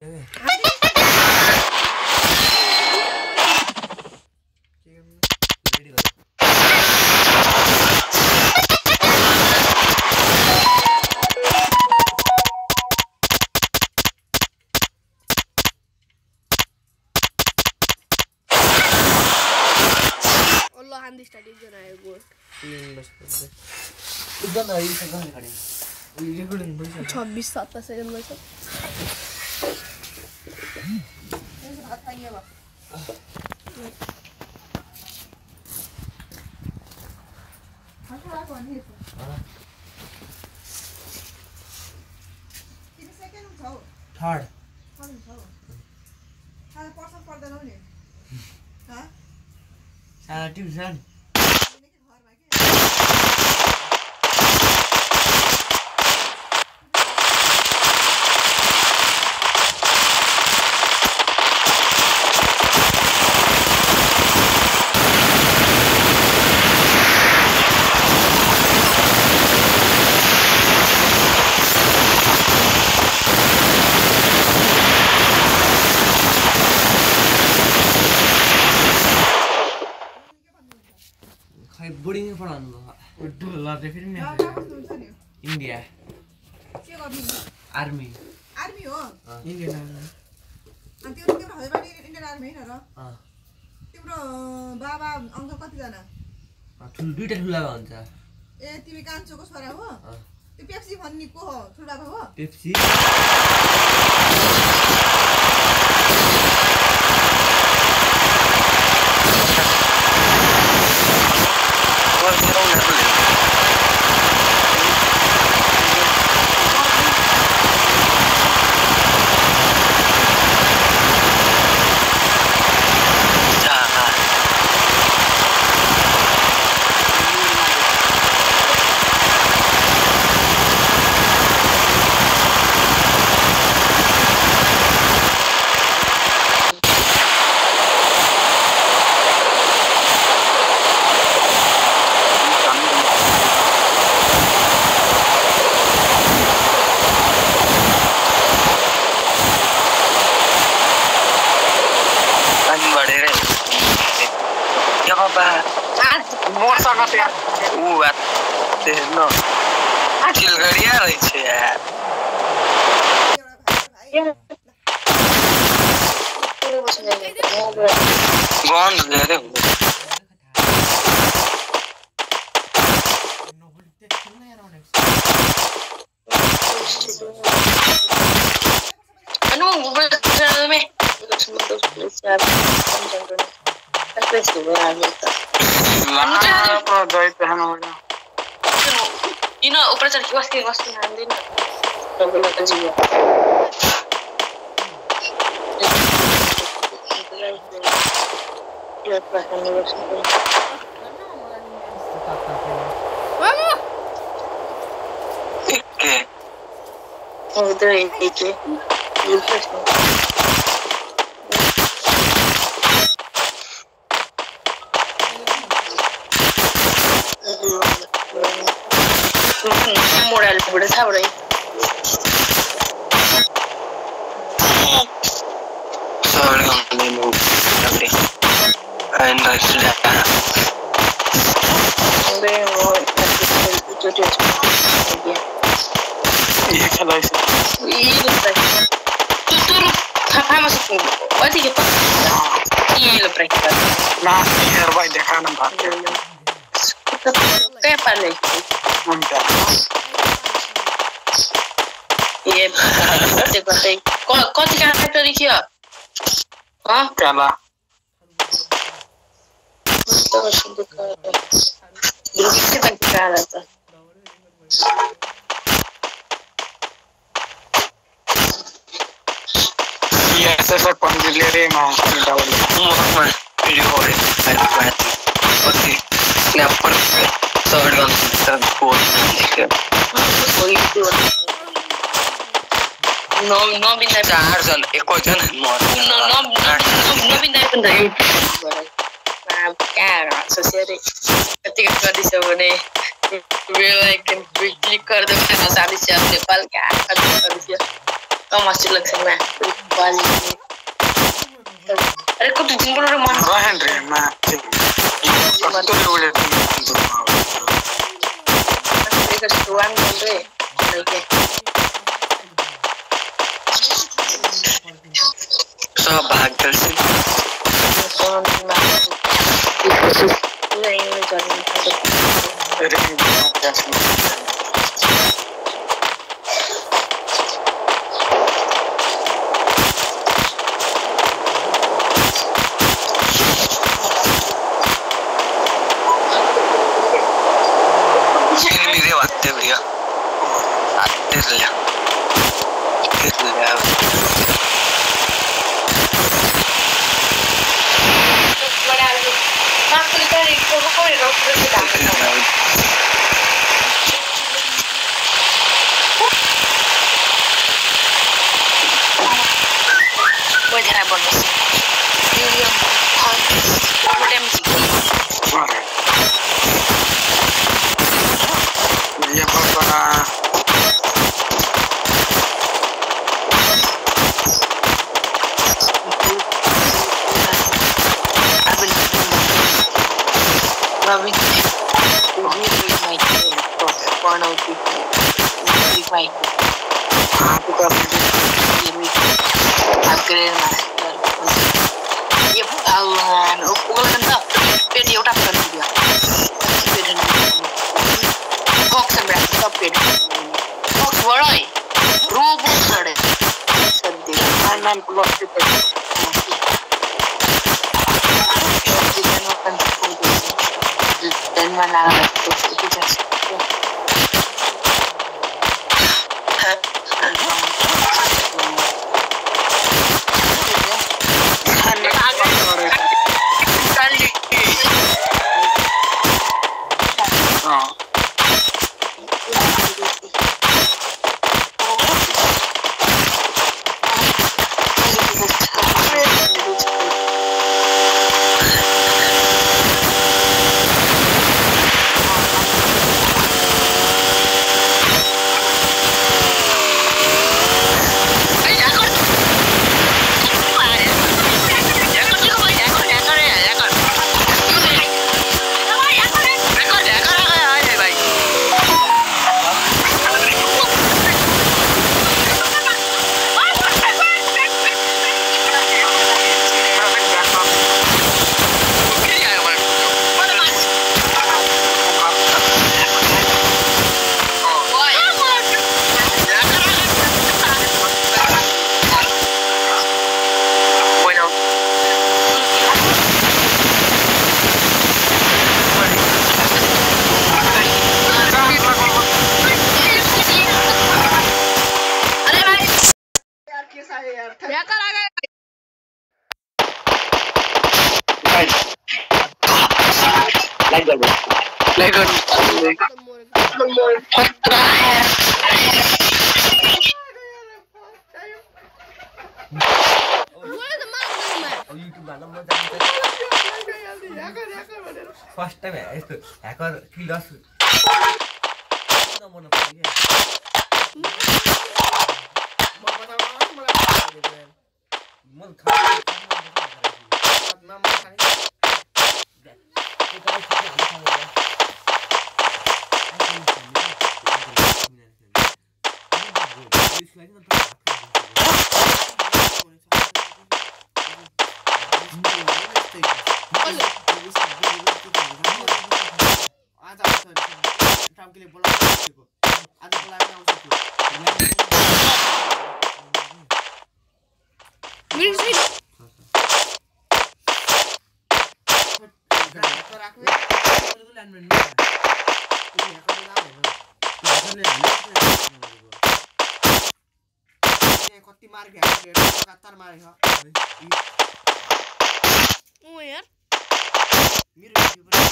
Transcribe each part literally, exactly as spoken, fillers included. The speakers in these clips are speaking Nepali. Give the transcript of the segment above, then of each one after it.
छब्बीस सत्तर सेकेंड में थर्ड ट्यूशन बोर्डिङ में पढाउनु भयो डोला रे फेरि नि इन्डिया के गर्नु आर्मी आर्मी हो इन्डियन आर्मी अनि त्यो तिम्रो हस्बन्ड इन्डियन आर्मी हैन र अ तिम्रो बाबा अंकल कति जना ठुल दुईटा ठुला हुन्छ ए तिमी कान्छोको छोरा हो त्यो पेप्सी भन्ने को हो ठुल बाबा हो पेप्सी चिलगड़िया रही छे यार गन दे दे अनु ऊपर चैनल में कैसे हुआ आगे तक ला दई पहन हो गया You know, ऊपर चढ़ के बस के बस के ध्यान देना तो बोला तो जी ये पहन ले बस मामा के उधर एक के ये प्रश्न moral udah tahu deh. Sorry kamu mau tapi, anda sudah. Udah mau itu dia dia. Iya kalau itu. Iya betul. Tutur apa maksudnya? What sih kita? Iya lebih kita. Nah, biar baik dia kan nampak. Kayak apa nih? Mantap. Iya, betul betul. Kau kau tiga hari kia? Hah? Kalah. Betul betul kalah. Dulu kita kalah tu. Iya, saya panggil dia mah. Mau video orang ada buat. Oke, kenapa? Soalnya kan terbuat ni. Oh itu. No, no bintang. चार जन, एक और जन No, no, no, no bintang pun dah. Nah, क्या सोचिए ketika kau di sana, will I can quickly कर दो ना सारी चीज़ नेपाल क्या कर दो सारी चीज़. Oh, masih lagi sama. Balik. Ada kau tujuh puluh rumah. Rahan rumah. Betul boleh. Mereka setuan boleh. Oke. So bahagia sih. So masuk. Ini ini jadi. Ada yang bahagia sih. Atterlia. Atterlia. Atterlia. Voy a bonus. William Dia papa loving really my porn out really my because really upgrade master ये अल्लाह उगल गंदा पेट एउटा कर दिया पेट बॉक्स में सब पेट बॉक्स बड़ा है रोबो बड़े सद्दी नाम प्लॉट पे dan mana itu itu just Like that. Like that. What the hell? First time यस्तो ह्याकर किलस नमन पर्यो म बताउन मलाई म खा नम्बर खाने कति मार गया डेढ़ लगातार मारे हो ओ यार मेरो भिडियो पनि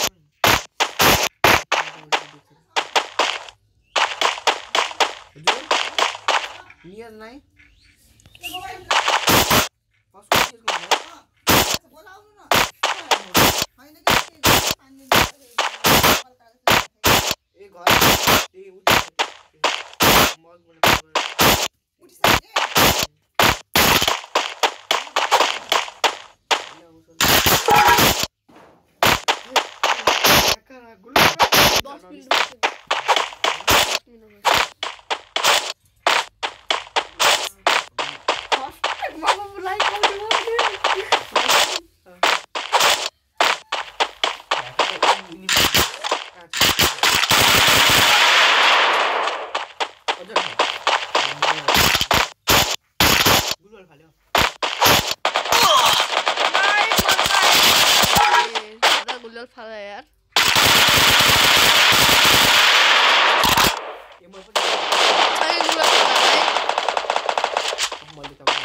हजुर नियर नाइ कसको के गर्नु बोलाउनु न हैन कि पानी ए घर ए उठ्छ मग बोले उठिसके खाल्यो ada gulal phala yaar ये म पनि Ay, gulal phala hai मैले तपाईलाई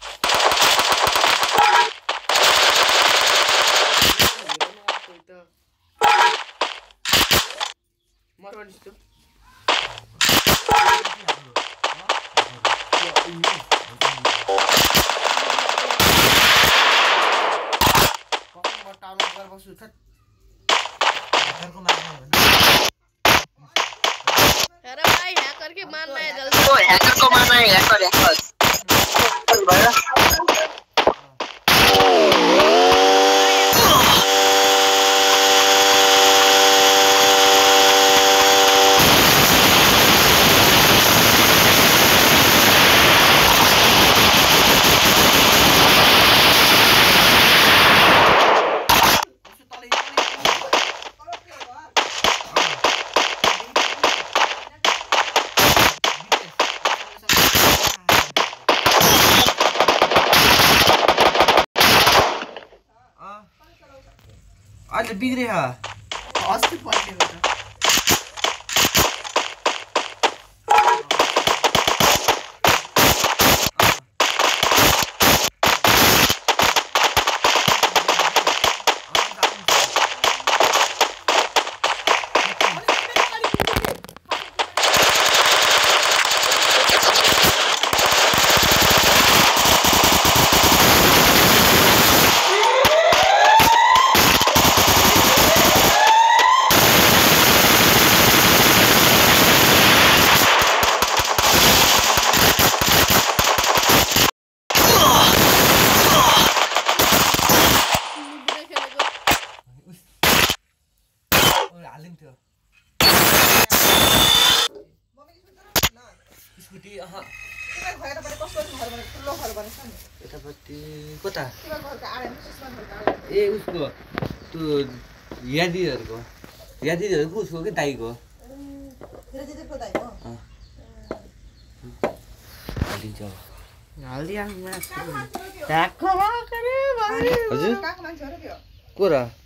मरवाडी जस्तो कफनमा टाउन गरेर बस्छु छ घरको मार्ने हो अरे भाई हैकर के मारना है जल्दी ओ ह्याकर को मार्ना है ह्याकर ह्याकर भयो आज बिग्रे हा अस्ति पल्टेको छ हालिन्थ्यो स्कुटी अह यतापट्टि कता ए उसको त्यो यादीहरूको यादीहरूको उसको के दाइको हालिन्छ हालिहाल्नु हजुर को र